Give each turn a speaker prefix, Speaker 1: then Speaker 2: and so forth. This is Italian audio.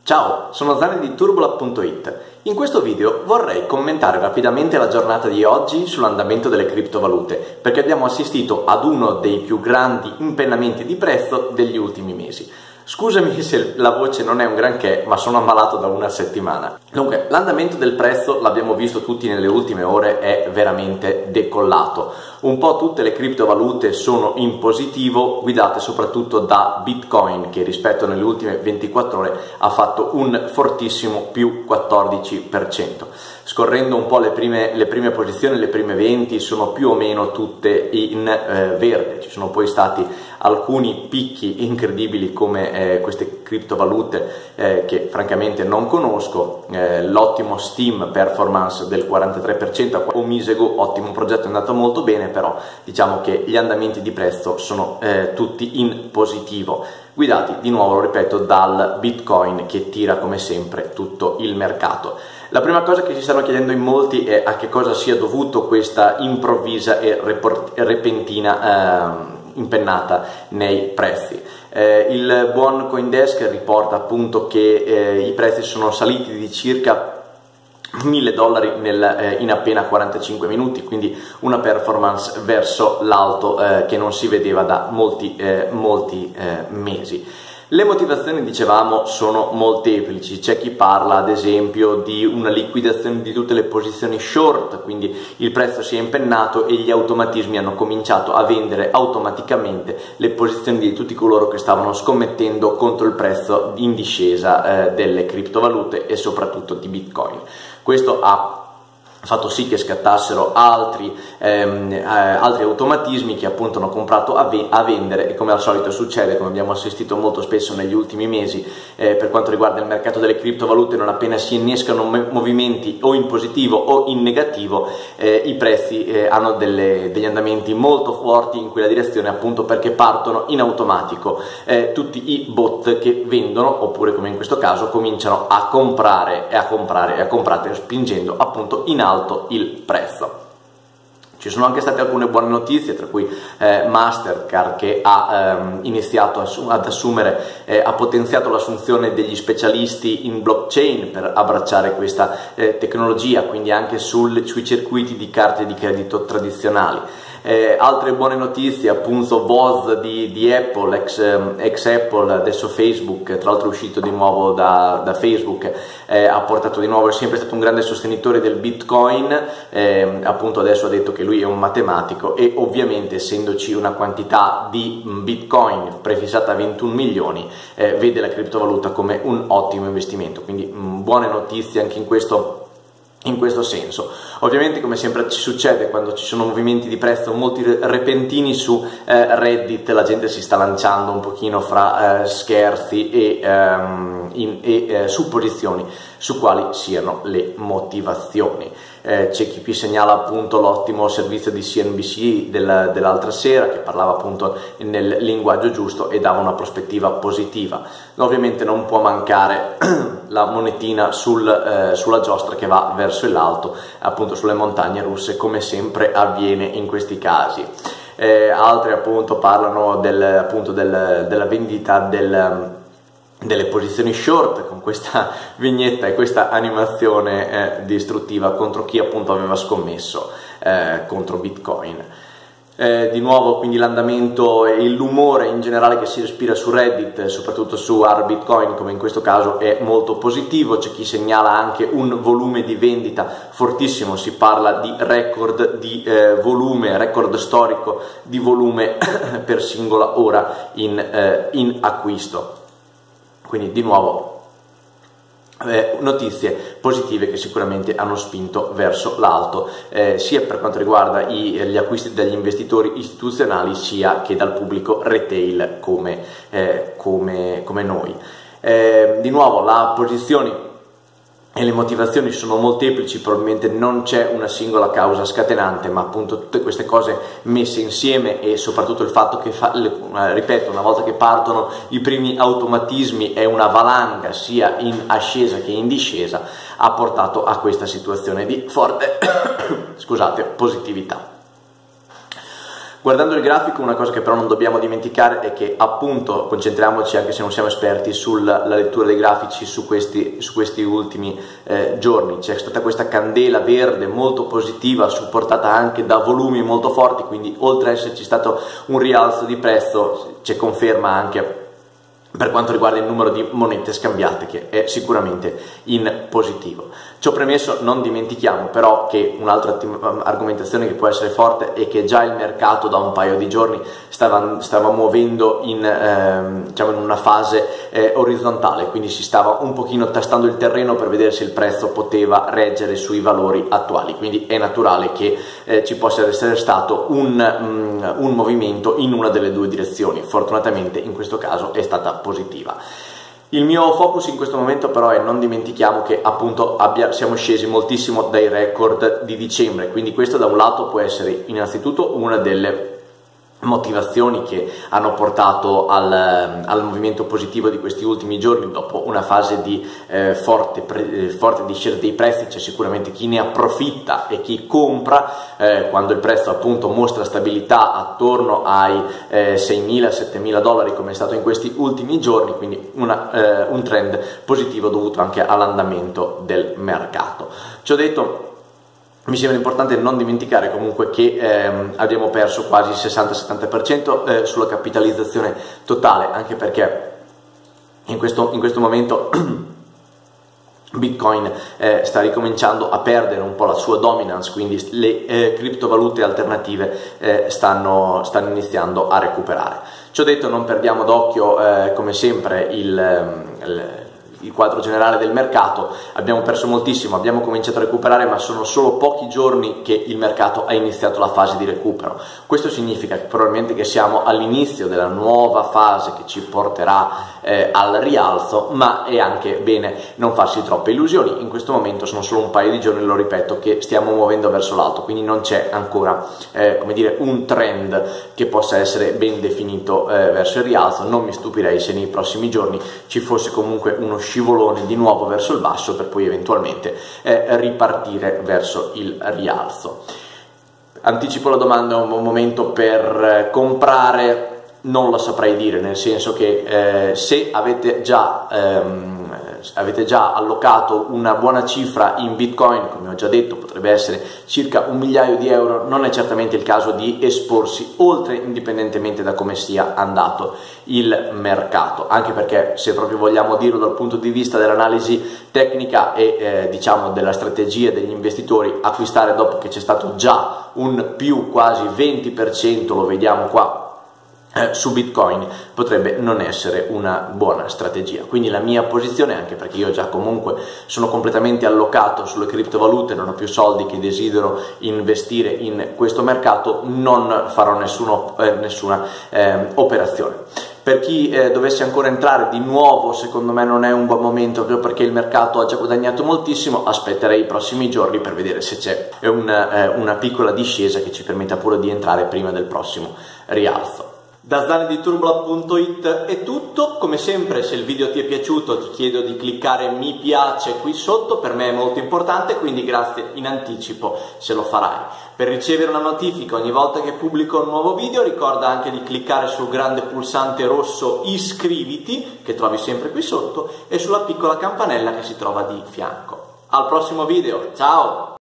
Speaker 1: Ciao, sono Zani di Turbulab.it. In questo video vorrei commentare rapidamente la giornata di oggi sull'andamento delle criptovalute, perché abbiamo assistito ad uno dei più grandi impennamenti di prezzo degli ultimi mesi. Scusami se la voce non è un granché, ma sono ammalato da una settimana. Dunque, l'andamento del prezzo, l'abbiamo visto tutti nelle ultime ore, è veramente decollato. Un po' tutte le criptovalute sono in positivo, guidate soprattutto da Bitcoin, che rispetto alle ultime 24 ore ha fatto un fortissimo più 14%. Scorrendo un po' le prime posizioni, le prime 20 sono più o meno tutte in verde. Ci sono poi stati alcuni picchi incredibili come queste criptovalute che francamente non conosco, l'ottimo Steam performance del 43%, Omisego, ottimo progetto, è andato molto bene, però diciamo che gli andamenti di prezzo sono tutti in positivo, guidati di nuovo, lo ripeto, dal Bitcoin che tira come sempre tutto il mercato. La prima cosa che si stanno chiedendo in molti è a che cosa sia dovuto questa improvvisa e repentina impennata nei prezzi. Il buon CoinDesk riporta appunto che i prezzi sono saliti di circa $1.000 in appena 45 minuti, quindi una performance verso l'alto che non si vedeva da molti mesi. Le motivazioni, dicevamo, sono molteplici. C'è chi parla ad esempio di una liquidazione di tutte le posizioni short, quindi il prezzo si è impennato e gli automatismi hanno cominciato a vendere automaticamente le posizioni di tutti coloro che stavano scommettendo contro il prezzo in discesa delle criptovalute e soprattutto di Bitcoin. Questo ha fatto sì che scattassero altri automatismi che appunto hanno comprato a vendere, e come al solito succede, come abbiamo assistito molto spesso negli ultimi mesi per quanto riguarda il mercato delle criptovalute, non appena si innescano movimenti o in positivo o in negativo, i prezzi hanno degli andamenti molto forti in quella direzione, appunto perché partono in automatico tutti i bot che vendono, oppure come in questo caso cominciano a comprare e a comprare, spingendo appunto in alto il prezzo. Ci sono anche state alcune buone notizie, tra cui Mastercard che ha iniziato ad assumere, ha potenziato l'assunzione degli specialisti in blockchain per abbracciare questa tecnologia, quindi anche sui circuiti di carte di credito tradizionali. Altre buone notizie, appunto Woz di Apple, ex Apple, adesso Facebook, tra l'altro è uscito di nuovo da Facebook, ha portato di nuovo, è sempre stato un grande sostenitore del Bitcoin, appunto adesso ha detto che lui è un matematico e ovviamente essendoci una quantità di Bitcoin prefissata a 21 milioni, vede la criptovaluta come un ottimo investimento, quindi buone notizie anche in questo senso. Ovviamente, come sempre ci succede quando ci sono movimenti di prezzo molti repentini su Reddit, la gente si sta lanciando un pochino fra scherzi e supposizioni su quali siano le motivazioni. C'è chi qui segnala appunto l'ottimo servizio di CNBC dell'altra sera, che parlava appunto nel linguaggio giusto e dava una prospettiva positiva. Ovviamente non può mancare la monetina sulla giostra che va verso l'alto, appunto sulle montagne russe, come sempre avviene in questi casi. Altri appunto parlano della vendita delle posizioni short, con questa vignetta e questa animazione distruttiva contro chi appunto aveva scommesso contro Bitcoin. Di nuovo quindi l'andamento e l'umore in generale che si respira su Reddit, soprattutto su Bitcoin come in questo caso, è molto positivo. C'è chi segnala anche un volume di vendita fortissimo, si parla di record di volume, record storico di volume per singola ora in acquisto. Quindi di nuovo notizie positive che sicuramente hanno spinto verso l'alto, sia per quanto riguarda gli acquisti dagli investitori istituzionali sia che dal pubblico retail come noi. Di nuovo la posizione e le motivazioni sono molteplici, probabilmente non c'è una singola causa scatenante, ma appunto tutte queste cose messe insieme e soprattutto il fatto che, ripeto, una volta che partono i primi automatismi è una valanga sia in ascesa che in discesa, ha portato a questa situazione di forte positività. Guardando il grafico, una cosa che però non dobbiamo dimenticare è che, appunto, concentriamoci, anche se non siamo esperti, sulla lettura dei grafici su questi ultimi giorni. C'è stata questa candela verde molto positiva, supportata anche da volumi molto forti, quindi oltre ad esserci stato un rialzo di prezzo, c'è conferma anche per quanto riguarda il numero di monete scambiate, che è sicuramente in positivo. Ciò premesso, non dimentichiamo però che un'altra argomentazione che può essere forte è che già il mercato da un paio di giorni stava muovendo diciamo in una fase orizzontale, quindi si stava un pochino tastando il terreno per vedere se il prezzo poteva reggere sui valori attuali, quindi è naturale che ci possa essere stato un movimento in una delle due direzioni. Fortunatamente in questo caso è stata positiva. Il mio focus in questo momento però è, non dimentichiamo che appunto siamo scesi moltissimo dai record di dicembre, quindi questo da un lato può essere innanzitutto una delle motivazioni che hanno portato al movimento positivo di questi ultimi giorni, dopo una fase di forte discesa dei prezzi. C'è sicuramente chi ne approfitta e chi compra quando il prezzo appunto mostra stabilità attorno ai 6.000-7.000 dollari, come è stato in questi ultimi giorni, quindi un trend positivo dovuto anche all'andamento del mercato. Ciò detto, mi sembra importante non dimenticare comunque che abbiamo perso quasi il 60-70% sulla capitalizzazione totale, anche perché in questo momento Bitcoin sta ricominciando a perdere un po' la sua dominance, quindi le criptovalute alternative stanno iniziando a recuperare. Ciò detto, non perdiamo d'occhio come sempre il quadro generale del mercato. Abbiamo perso moltissimo, abbiamo cominciato a recuperare, ma sono solo pochi giorni che il mercato ha iniziato la fase di recupero. Questo significa che probabilmente che siamo all'inizio della nuova fase che ci porterà al rialzo, ma è anche bene non farsi troppe illusioni. In questo momento sono solo un paio di giorni, lo ripeto, che stiamo muovendo verso l'alto, quindi non c'è ancora come dire, un trend che possa essere ben definito verso il rialzo. Non mi stupirei se nei prossimi giorni ci fosse comunque uno scivolone di nuovo verso il basso, per poi eventualmente ripartire verso il rialzo. Anticipo la domanda: è un buon momento per comprare? Non lo saprei dire, nel senso che se avete già allocato una buona cifra in Bitcoin, come ho già detto, potrebbe essere circa 1 migliaio di euro, non è certamente il caso di esporsi oltre, indipendentemente da come sia andato il mercato, anche perché, se proprio vogliamo dirlo dal punto di vista dell'analisi tecnica e diciamo della strategia degli investitori, acquistare dopo che c'è stato già un più quasi 20%, lo vediamo qua su Bitcoin, potrebbe non essere una buona strategia. Quindi la mia posizione, anche perché io già comunque sono completamente allocato sulle criptovalute, non ho più soldi che desidero investire in questo mercato, non farò nessuna operazione. Per chi dovesse ancora entrare di nuovo, secondo me non è un buon momento, proprio perché il mercato ha già guadagnato moltissimo. Aspetterei i prossimi giorni per vedere se c'è una piccola discesa che ci permetta pure di entrare prima del prossimo rialzo. Da Zani di Turbola.it è tutto. Come sempre, se il video ti è piaciuto, ti chiedo di cliccare mi piace qui sotto, per me è molto importante, quindi grazie in anticipo se lo farai. Per ricevere una notifica ogni volta che pubblico un nuovo video, ricorda anche di cliccare sul grande pulsante rosso iscriviti, che trovi sempre qui sotto, e sulla piccola campanella che si trova di fianco. Al prossimo video, ciao!